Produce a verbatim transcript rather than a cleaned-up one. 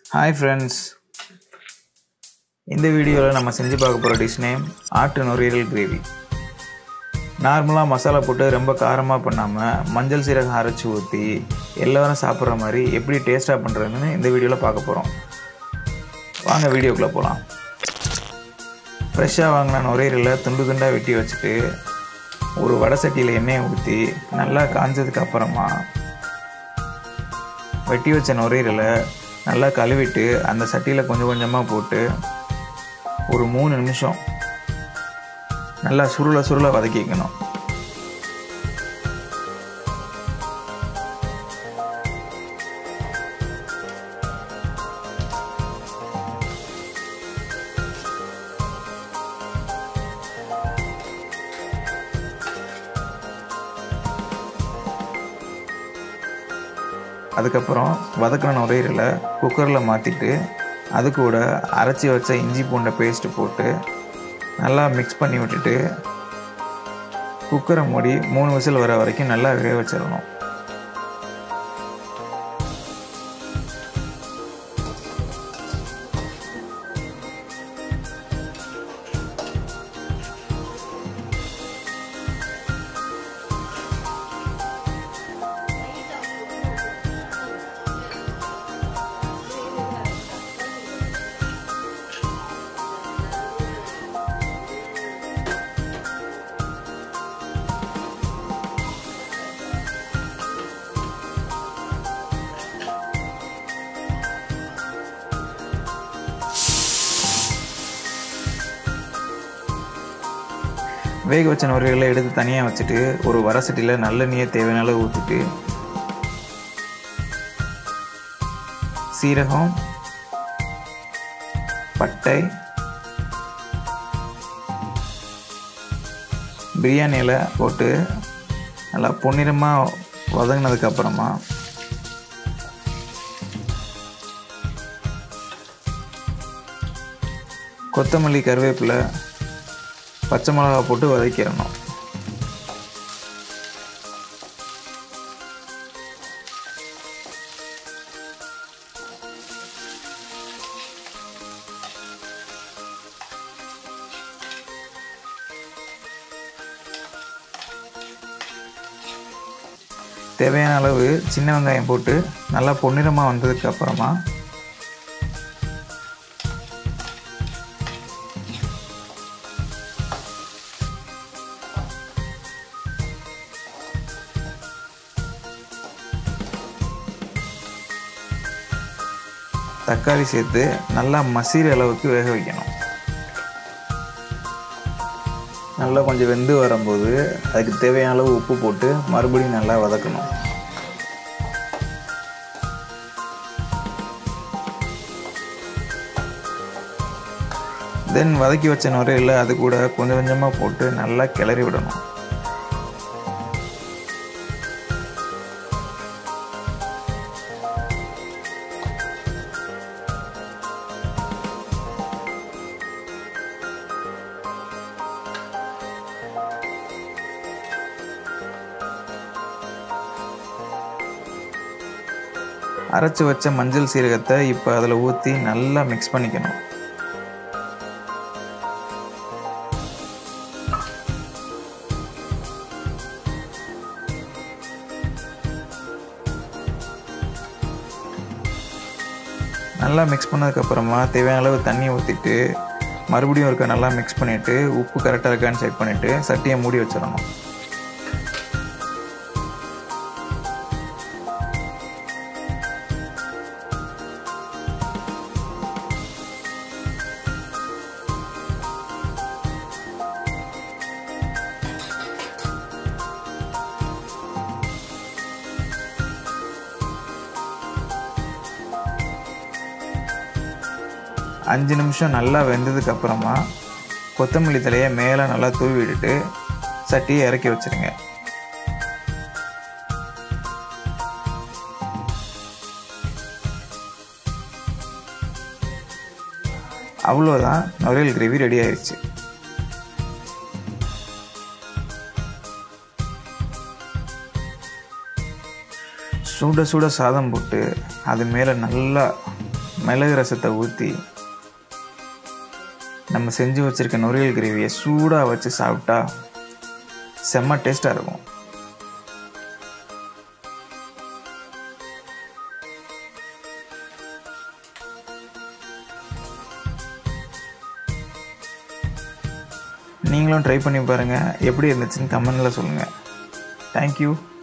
Hi friends, இந்த வீடியோல நம்ம செஞ்சு பார்க்க போற டிஷ் நேம் ஆட்டு நுரையீரல் கிரேவி. நார்மலா மசாலா போட்டு ரொம்ப காரமா பண்ணாம மஞ்சள் சீரகம் அரைச்சு ஊத்தி எல்லாரும் சாப்பிடுற மாதிரி எப்படி டேஸ்டா பண்றதுன்னு இந்த வீடியோல பார்க்க போறோம். வாங்க வீடியோக்குள்ள போலாம். ஃப்ரெஷ்ஷா வாங்குன நுரையீரலை துண்டு துண்டா வெட்டி வச்சிட்டு ஒரு வடை சட்டியில எண்ணெய் ஊத்தி நல்லா காஞ்சதுக்கு அப்புறமா வெட்டி வச்ச நுரையீரலை நல்லா கழுவிட்டு அந்த சட்டியில் கொஞ்சம் கொஞ்சமாக போட்டு ஒரு மூணு நிமிஷம் நல்லா சுருள சுருள வதக்கிக்கணும். அதுக்கப்புறம் வதக்கின நுரையீரலை குக்கரில் மாற்றிட்டு அது கூட அரைச்சி வச்ச இஞ்சி பூண்டை பேஸ்ட்டு போட்டு நல்லா மிக்ஸ் பண்ணி விட்டுட்டு குக்கரை மூடி மூணு விசில் வர வரைக்கும் நல்லா வேக வச்சிடணும். வேக வச்ச நுரையீரலை எடுத்து தனியாக வச்சுட்டு ஒரு வடை சட்டியில் நல்லெண்ணெயை தேவையான அளவு ஊற்றிட்டு சீரகம், பட்டை, பிரியாணி இலை போட்டு நல்லா பொன்னிறமாக வதங்கினதுக்கு அப்புறமா கொத்தமல்லி, கருவேப்பிலை, பச்சை மிளகா போட்டு வதக்கிடணும். தேவையான அளவு சின்ன வெங்காயம் போட்டு நல்லா பொன்னிறமாக வந்ததுக்கு அப்புறமா தக்காளி சேர்த்து நல்லா மசிற அளவுக்கு வேக வைக்கணும். நல்லா கொஞ்சம் வெந்து வரும்போது அதுக்கு தேவையான அளவு உப்பு போட்டு மறுபடியும் நல்லா வதக்கணும். தென் வதக்கி வச்ச நுரையில அது கூட கொஞ்சம் கொஞ்சமாக போட்டு நல்லா கிளறி விடணும். அரைச்சி வச்ச மஞ்சள் சீரகத்தை இப்போ அதில் ஊற்றி நல்லா மிக்ஸ் பண்ணிக்கணும். நல்லா மிக்ஸ் பண்ணதுக்கப்புறமா தேவையான அளவு தண்ணி ஊற்றிட்டு மறுபடியும் இருக்க நல்லா மிக்ஸ் பண்ணிவிட்டு உப்பு கரெக்டாக இருக்கான்னு செக் பண்ணிவிட்டு சட்டியை மூடி வச்சிடணும். அஞ்சு நிமிஷம் நல்லா வெந்ததுக்கு அப்புறமா கொத்தமல்லி தலையை மேலே நல்லா தூவி விட்டுட்டு சட்டியை இறக்கி வச்சிருங்க. அவ்வளோதான், நுரையீரல் கிரேவி ரெடி ஆயிடுச்சு. சுட சுட சாதம் போட்டு அது மேலே நல்லா மிளகு ரசத்தை ஊற்றி நம்ம செஞ்சு வச்சுருக்க நுரையீரல் கிரேவியை சூடாக வச்சு சாப்பிட்டா செம்ம டேஸ்ட்டாக இருக்கும். நீங்களும் ட்ரை பண்ணி பாருங்கள். எப்படி இருந்துச்சுன்னு கமெண்டில் சொல்லுங்கள். தேங்க்யூ.